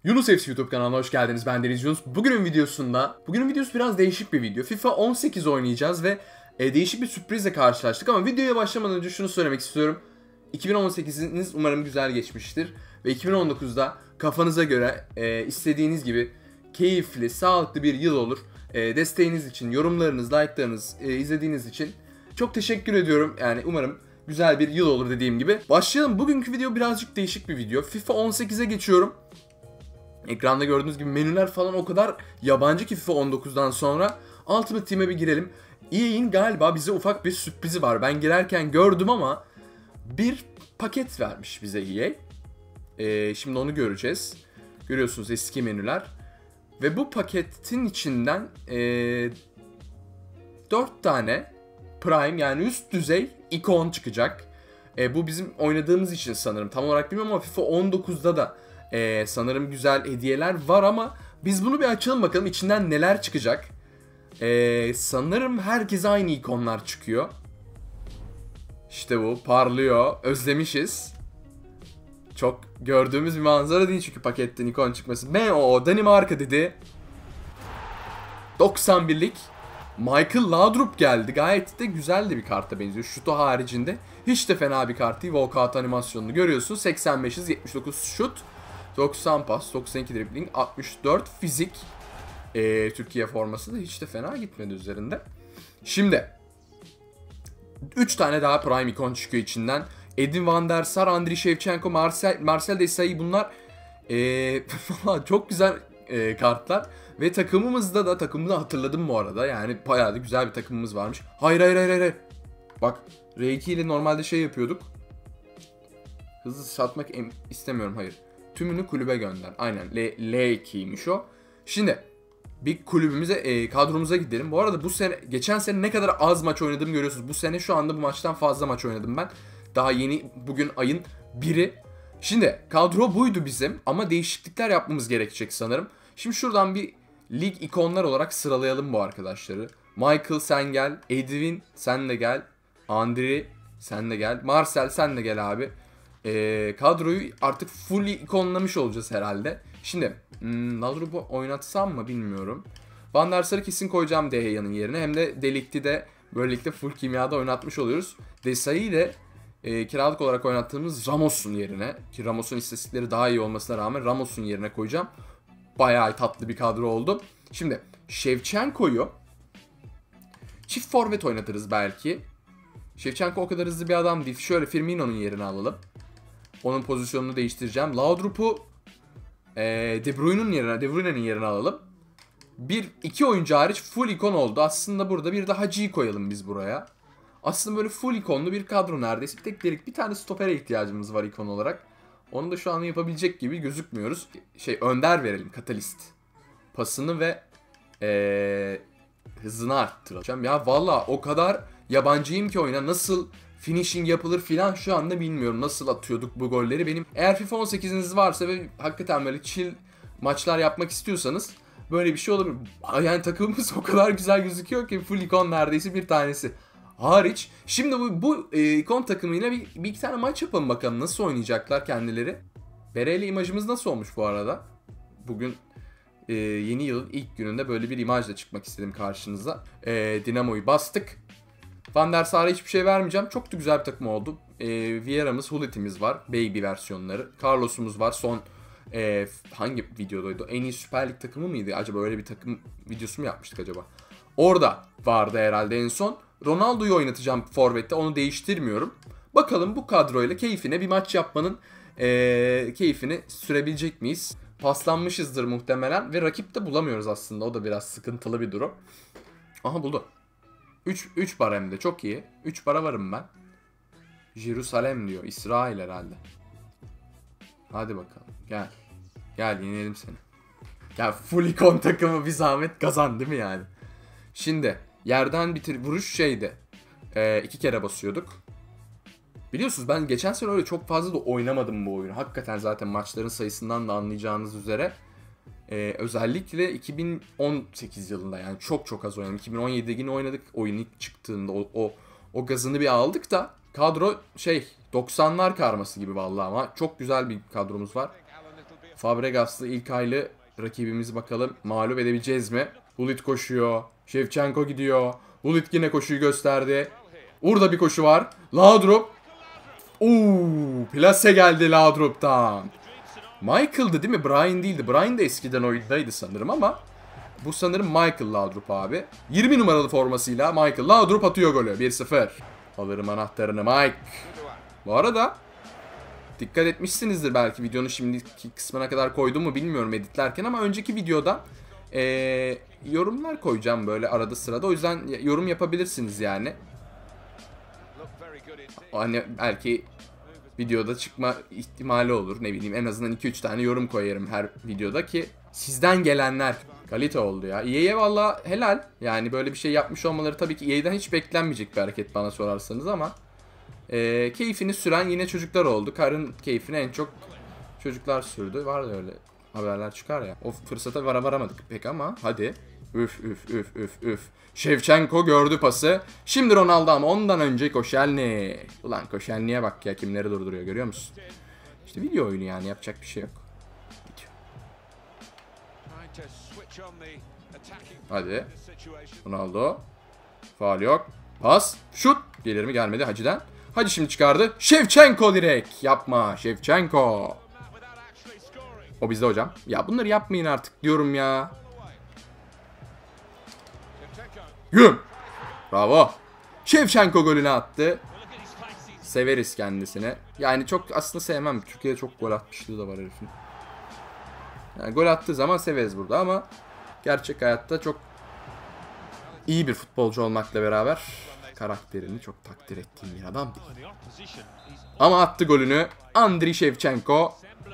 Yunus FC YouTube kanalına hoş geldiniz. Ben Deniz Yunus. Bugünün videosu biraz değişik bir video. FIFA 18 oynayacağız ve değişik bir sürprizle karşılaştık ama videoya başlamadan önce şunu söylemek istiyorum. 2018'iniz umarım güzel geçmiştir ve 2019'da kafanıza göre istediğiniz gibi keyifli, sağlıklı bir yıl olur. Desteğiniz için, yorumlarınız, like'larınız, izlediğiniz için çok teşekkür ediyorum. Yani umarım güzel bir yıl olur dediğim gibi. Başlayalım. Bugünkü video birazcık değişik bir video. FIFA 18'e geçiyorum. Ekranda gördüğünüz gibi menüler falan o kadar yabancı ki FIFA 19'dan sonra. Ultimate Team'e bir girelim. EA'in galiba bize ufak bir sürprizi var. Ben girerken gördüm ama bir paket vermiş bize EA. Şimdi onu göreceğiz. Görüyorsunuz eski menüler. Ve bu paketin içinden 4 tane Prime yani üst düzey ikon çıkacak. Bu bizim oynadığımız için sanırım. Tam olarak bilmiyorum ama FIFA 19'da da sanırım güzel hediyeler var ama biz bunu bir açalım bakalım içinden neler çıkacak. Sanırım herkese aynı ikonlar çıkıyor. İşte bu parlıyor. Özlemişiz. Çok gördüğümüz bir manzara değil çünkü paketten ikon çıkması. MO Danimarka dedi. 91'lik Michael Laudrup geldi. Gayet de güzel de bir karta benziyor. Şutu haricinde hiç de fena bir kart değil. Walkout animasyonunu görüyorsun. 85'iz, 79 şut, 90 pas, 92 dribbling, 64 fizik. Türkiye forması da hiç de fena gitmedi üzerinde. Şimdi 3 tane daha Prime ikon çıkıyor içinden. Edin van der Sar, Andriy Shevchenko, Marcel Desailly bunlar çok güzel kartlar. Ve takımımı da hatırladım bu arada. Yani bayağı da güzel bir takımımız varmış. Hayır. Bak R2 ile normalde şey yapıyorduk. Hızlı satmak istemiyorum, hayır. Tümünü kulübe gönder. Aynen L2'ymiş o. Şimdi bir kulübümüze, kadromuza gidelim. Bu arada geçen sene ne kadar az maç oynadığımı görüyorsunuz. Bu sene şu anda bu maçtan fazla maç oynadım ben. Daha yeni, bugün ayın 1'i. Şimdi kadro buydu bizim ama değişiklikler yapmamız gerekecek sanırım. Şimdi şuradan bir lig ikonlar olarak sıralayalım bu arkadaşları. Michael sen gel, Edwin sen de gel, Andriy sen de gel, Marcel sen de gel abi. Kadroyu artık full ikonlamış olacağız herhalde. Şimdi Laudrup'u oynatsam mı bilmiyorum. Van der Sar'ı kesin koyacağım Deheya'nın yerine. Hem de Delict'i de böylelikle full kimyada oynatmış oluyoruz. Desailly'i de kiralık olarak oynattığımız Ramos'un yerine, ki Ramos'un istatistikleri daha iyi olmasına rağmen Ramos'un yerine koyacağım. Bayağı tatlı bir kadro oldu. Şimdi Shevchenko'yu çift forvet oynatırız belki. Shevchenko o kadar hızlı bir adam değil. Şöyle Firmino'nun yerine alalım. Onun pozisyonunu değiştireceğim. Laudrup'u De Bruyne'nin yerine alalım. İki oyuncu hariç full ikon oldu. Aslında burada bir de Hacı'yı koyalım biz buraya. Aslında böyle full ikonlu bir kadro neredeyse. Bir tane stopere ihtiyacımız var ikon olarak. Onu da şu an yapabilecek gibi gözükmüyoruz. Önder verelim, katalist. Pasını ve hızını arttıracağım. Ya valla o kadar yabancıyım ki oyuna. Nasıl finishing yapılır filan şu anda bilmiyorum. Nasıl atıyorduk bu golleri benim. Eğer FIFA 18'iniz varsa ve hakikaten böyle chill maçlar yapmak istiyorsanız böyle bir şey olabilir. Yani takımımız o kadar güzel gözüküyor ki full ikon neredeyse bir tanesi hariç. Şimdi bu ikon takımıyla bir iki tane maç yapalım bakalım nasıl oynayacaklar kendileri. Bereli imajımız nasıl olmuş bu arada? Bugün yeni yılın ilk gününde böyle bir imajla çıkmak istedim karşınıza. Dinamo'yu bastık. Van der Sar'a hiçbir şey vermeyeceğim. Çok da güzel bir takım oldu. Vieira'mız, Hullit'imiz var. Baby versiyonları. Carlos'umuz var. Son hangi videodaydı? En iyi Süper Lig takımı mıydı? Acaba öyle bir takım videosu mu yapmıştık acaba? Orada vardı herhalde en son. Ronaldo'yu oynatacağım forvette. Onu değiştirmiyorum. Bakalım bu kadroyla keyfine bir maç yapmanın keyfini sürebilecek miyiz? Paslanmışızdır muhtemelen ve rakip de bulamıyoruz aslında. O da biraz sıkıntılı bir durum. Aha buldu. 3 bar hem de çok iyi. 3 bara varım ben. Jerusalem diyor. İsrail herhalde. Hadi bakalım. Gel. Gel yenelim seni. Ya full ikon takımı bir zahmet kazan değil mi yani? Şimdi yerden vuruş şeydi. 2 kere basıyorduk. Biliyorsunuz ben geçen sene öyle çok fazla da oynamadım bu oyunu. Hakikaten zaten maçların sayısından da anlayacağınız üzere. Özellikle 2018 yılında yani çok az oynadım. 2017'de yine oynadık oyun ilk çıktığında o gazını bir aldık da kadro 90'lar karması gibi vallahi ama çok güzel bir kadromuz var. Fabregas'lı ilk aylı rakibimizi bakalım mağlup edebileceğiz mi? Gullit koşuyor. Shevchenko gidiyor. Gullit yine koşuyu gösterdi. Burada bir koşu var. Laudrup. Plase geldi Laudrup'tan. Michael'dı değil mi? Brian değildi. Brian da eskiden oyundaydı sanırım ama bu sanırım Michael Laudrup abi. 20 numaralı formasıyla Michael Laudrup atıyor golü. 1-0. Alırım anahtarını Mike. Bu arada dikkat etmişsinizdir belki videonun şimdiki kısmına kadar koydum mu bilmiyorum editlerken ama önceki videoda yorumlar koyacağım böyle arada sırada. O yüzden yorum yapabilirsiniz yani. Hani belki videoda çıkma ihtimali olur. Ne bileyim en azından 2-3 tane yorum koyarım her videoda ki sizden gelenler kalite oldu ya. EA'ye valla helal. Yani böyle bir şey yapmış olmaları tabii ki EA'den hiç beklenmeyecek bir hareket bana sorarsanız ama keyfini süren yine çocuklar oldu. Karın keyfini en çok çocuklar sürdü. Var da öyle haberler çıkar ya. O fırsata varamadık pek ama hadi. Üf üf üf üf üf. Shevchenko gördü pası. Şimdi Ronaldo ama ondan önce Koscielny. Ulan Koscielny'ye bak ya kimleri durduruyor görüyor musun? İşte video oyunu yani yapacak bir şey yok. Video. Hadi. Ronaldo. Faul yok. Pas. Şut. Gelir mi gelmedi Hacı'den. Hacı şimdi çıkardı. Shevchenko direkt. Yapma Shevchenko. O bizde hocam. Ya bunları yapmayın artık diyorum ya. Güm. Bravo. Shevchenko golünü attı. Severiz kendisini. Yani çok aslında sevmem. Türkiye'de çok gol atmışlığı da var herifin. Yani gol attığı zaman severiz burada ama gerçek hayatta çok iyi bir futbolcu olmakla beraber karakterini çok takdir ettiğim bir adam değil. Ama attı golünü. Andriy Shevchenko.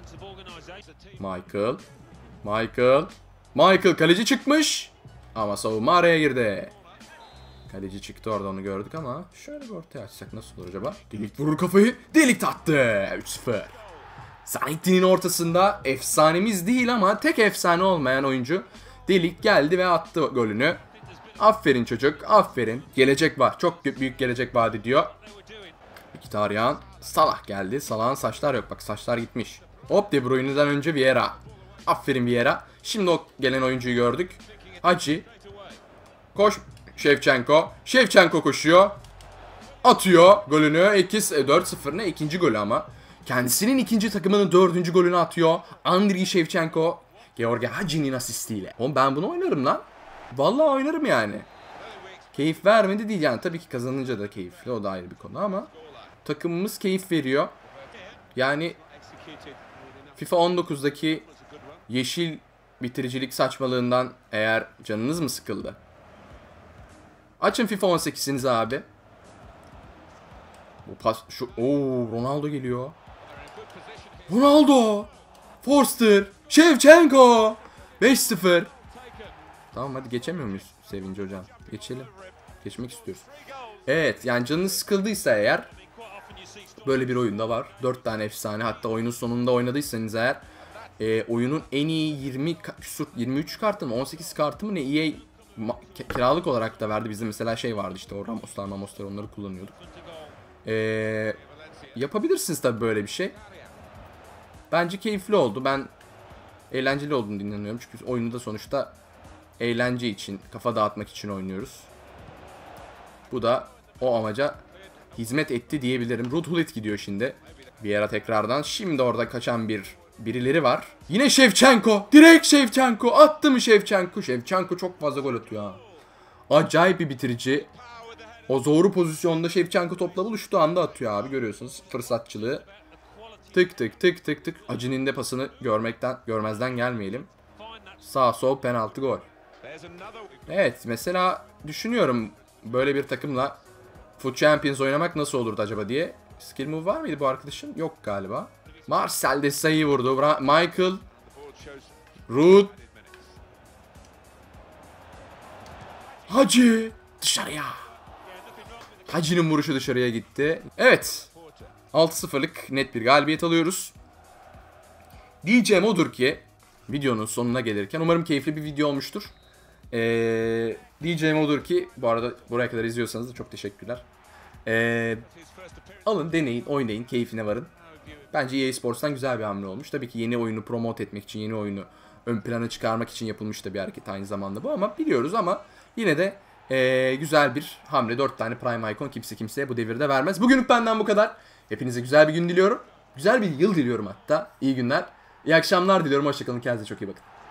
Michael kaleci çıkmış. Ama savunma araya girdi. Kaleci çıktı orada onu gördük ama şöyle bir ortaya açsak nasıl olur acaba? Delik vurur kafayı. Delik attı. 3-0. Zanettin'in ortasında efsanemiz değil ama tek efsane olmayan oyuncu Delik geldi ve attı golünü. Aferin çocuk. Aferin. Gelecek var. Çok büyük gelecek vaat ediyor. Mkhitaryan. Salah geldi. Salah'ın saçlar yok. Bak saçlar gitmiş. Hop De Bruyne'den önce Vieira. Aferin Vieira. Şimdi o gelen oyuncuyu gördük. Hacı. Koş. Shevchenko. Shevchenko koşuyor. Atıyor golünü. 4-0 ne? İkinci golü ama. Kendisinin ikinci takımının 4. golünü atıyor. Andriy Shevchenko. Georgi Hacı'nin asistiyle. Oğlum ben bunu oynarım lan. Vallahi oynarım yani. Keyif vermedi değil yani. Tabii ki kazanınca da keyifli. O da ayrı bir konu ama takımımız keyif veriyor. Yani FIFA 19'daki yeşil bitiricilik saçmalığından eğer canınız mı sıkıldı? Açın FIFA 18'inizi abi. Bu pas Ronaldo geliyor. Ronaldo. Forster. Shevchenko. 5-0. Tamam hadi geçemiyor muyuz Sevinci hocam? Geçelim. Geçmek istiyoruz. Evet yani canınız sıkıldıysa eğer böyle bir oyunda var. 4 tane efsane hatta oyunun sonunda oynadıysanız eğer oyunun en iyi 23 kartı mı 18 kartı mı ne EA kiralık olarak da verdi. Bizde mesela şey vardı işte o Ramoslar onları kullanıyorduk. Yapabilirsiniz tabii böyle bir şey. Bence keyifli oldu. Ben eğlenceli olduğunu dinleniyorum. Çünkü oyunu da sonuçta eğlence için, kafa dağıtmak için oynuyoruz. Bu da o amaca hizmet etti diyebilirim. Ruud Gullit gidiyor şimdi. Vieira tekrardan. Şimdi orada kaçan birileri var. Yine Shevchenko. Direkt Shevchenko. Attı mı Shevchenko? Shevchenko çok fazla gol atıyor ha. Acayip bir bitirici. O zoru pozisyonda Shevchenko topla buluştuğu anda atıyor abi. Görüyorsunuz fırsatçılığı. Tık tık tık tık tık. Hacı'nın de pasını görmezden gelmeyelim. Sağ sol penaltı gol. Evet mesela düşünüyorum böyle bir takımla Foot Champions oynamak nasıl olurdu acaba diye. Skill move var mıydı bu arkadaşın? Yok galiba. Marcel Desailly vurdu. Michael. Ruud. Hacı. Dışarıya. Hacı'nın vuruşu dışarıya gitti. Evet. 6-0'lık net bir galibiyet alıyoruz. Diyeceğim odur ki videonun sonuna gelirken umarım keyifli bir video olmuştur. Diyeceğim odur ki bu arada buraya kadar izliyorsanız da çok teşekkürler. Alın deneyin oynayın keyfine varın. Bence EA Sports'tan güzel bir hamle olmuş. Tabii ki yeni oyunu promote etmek için, yeni oyunu ön plana çıkarmak için yapılmış da bir hareket aynı zamanda bu, ama biliyoruz, ama yine de güzel bir hamle. 4 tane Prime Icon kimse kimseye bu devirde vermez. Bugünlük benden bu kadar. Hepinize güzel bir gün diliyorum. Güzel bir yıl diliyorum hatta. İyi günler. İyi akşamlar diliyorum. Hoşçakalın. Kendinize çok iyi bakın.